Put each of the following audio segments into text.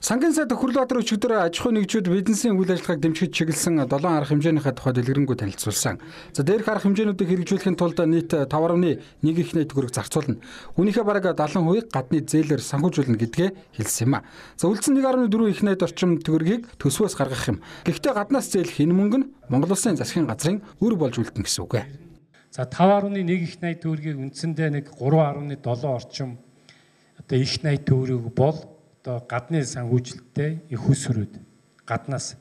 Сангийн сайд Хүрлбаатар өчигдөр аж ахуй нэгжүүд бизнесийн үйл ажиллагааг дэмжиж чиглэсэн 7 арга хэмжээнийхээ тухай дэлгэрэнгүй танилцуулсан. За дээрх арга хэмжээнүүдийг хэрэгжүүлэхийн тулд нийт 5.1 их найт төгрөг зарцуулна. Үүнийхээ бараг 70% гадны зээлээр санхүүжүүлнэ гэдгээ хэлсэн юм а. За үлдсэн 1.4 их найт орчим төгрөгийг төсвөөс гаргах юм. Гэхдээ гаднаас зээлэх энэ мөнгө нь Монгол Улсын засгийн газрын өр болж үлдэнэ гэсэн үг. За 5.1 их найт төгрөгийг үндсэндээ нэг 3.7 орчим одоо их найт төгрөг бол одоо гадны санхүүжилттэй их усрүүд гаднаас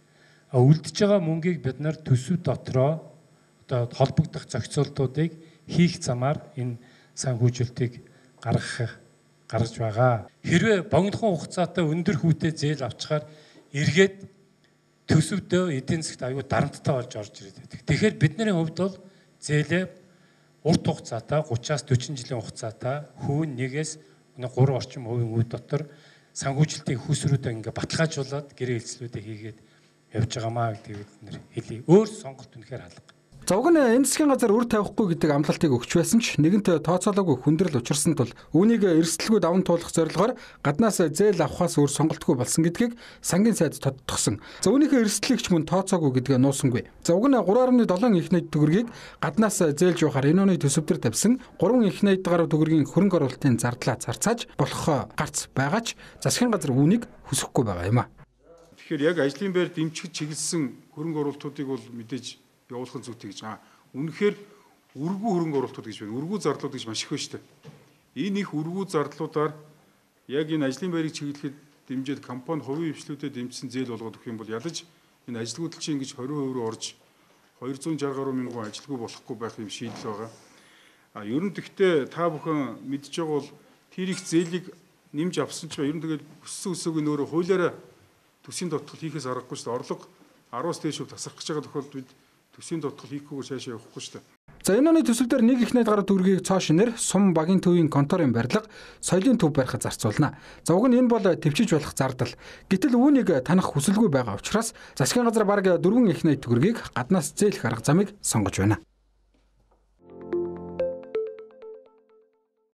үлдэж байгаа мөнгийг бид нар төсөв дотроо одоо холбогдох зохицуултуудыг хийх замаар энэ санхүүжилтийг гаргаж байгаа. Хэрвээ богинохон хугацаатай өндөр хүүтэй зээл авчихаар эргээд төсөвдөө эдийн засгт аюу дарамттай болж орж ирээд байдаг. Тэгэхээр бидний хувьд бол зээлээ урт хугацаатай 30-аас 40 жилийн хугацаатай хүүн 1-ээс 3 орчим хувийн үе дотор санхүүжилтийн хүсрүүдээ ингээ баталгаажуулаад гэрээ хэлцлүүдээ хийгээд явж байгаамаа гэдгийг бид нэр хэлье. Өөр сонголт үнэхээр алга. За уг нь энэ засгийн газар үр тавихгүй гэдэг амлалтыг өгч байсан ч нэгэнт тооцоолоогүй хүндрэл учирсан тул үүнийг эрсдэлгүй даван туулах зорилгоор гаднаас зээл авахаас өөр сонголтгүй болсон гэдгийг сангийн сайд тодтогсон. За үүнийхээ эрсдлэгч мөн тооцоогүй гэдгээ нуусангүй. За уг нь 3.7 их найт төгрөгийг гаднаас зээлж явахаар энэ оны төсөвдөр тавьсан 3 их найт гаруй төгрөгийн хөрөнгө оруулалтын зардлаа зарцааж болох гарц байгаа ч засгийн газар үүнийг хүсэхгүй байгаа юм а. Тэгэхээр яг ажлын байр дэмжиж чиглэсэн хөрөнгө оруулалтуудыг бол мэдээж явуулах зүйтэй гэж. Үнэхээр үргүү хөрөнгө оруулалтууд гэж байна. Үргүү зардлууд гэж маш их байна шүү дээ. Энэ их үргүү зардлуудаар яг энэ ажлын байрыг чиглэхэд дэмжиж компани хувийн хвшлүүдэд дэмжсэн зээл болгоод өгөх юм бол ядаж энэ ажилгүйдэл чинь ингэж 20% рүү орж 260 гаруй мянган ажилгүй болохгүй байх юм шийдэл байгаа. Ер нь тэгтээ та бүхэн мэдж байгаа бол тэр их зээлийг нэмж авсан ч ер нь тэгээд өссөн өсөөг нөөрэ хуулиараа төсвийн дотгол хийхээс аргагүй шүү дээ. Орлого 10-аас дээш тасрах гэж байгаа тохиолдолд бид төсвийн дотгол хийхгүйгээр цаашаа явахгүй шүү дээ. За энэ оны төсөвдөр 1 их найт гаруй төгрөгийг цоо шинээр сум багийн төвийн конторын барилга, соёлын төв барихад зарцуулна. За уг нь энэ бол төвчиж болох зардал. Гэтэл үүнийг танах хүсэлгүй байгаа учраас засгийн газар бараг 4 их найт төгрөгийг гаднаас зээлэх арга замыг сонгож байна.